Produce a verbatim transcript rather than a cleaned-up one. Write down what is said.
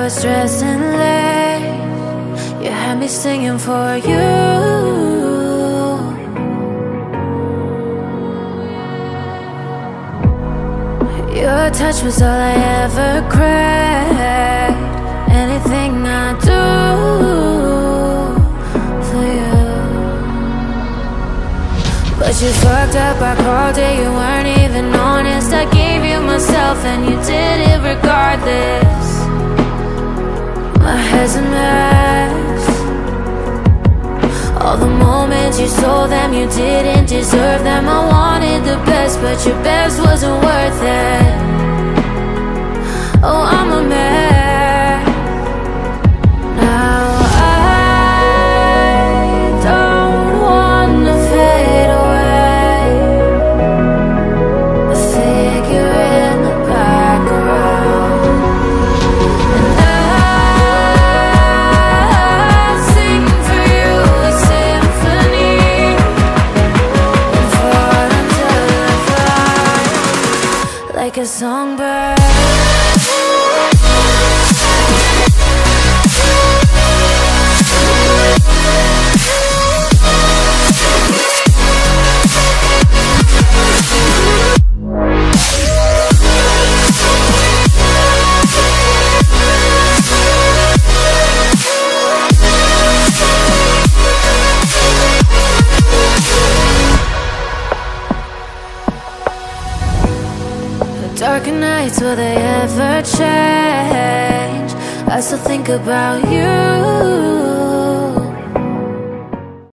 was dressing late, you had me singing for you. Your touch was all I ever craved. Anything I do for you. But you fucked up, I called it, you weren't even honest. I gave you myself and you did it regardless. My head's a mess. All the moments you sold them, you didn't deserve them. I wanted the best, but your best wasn't worth it. Oh, I'm a mess. Now I don't wanna fade away. A figure in the background. And I sing for you a symphony. And fall until I fly like a songbird. Darker nights, will they ever change? I still think about you.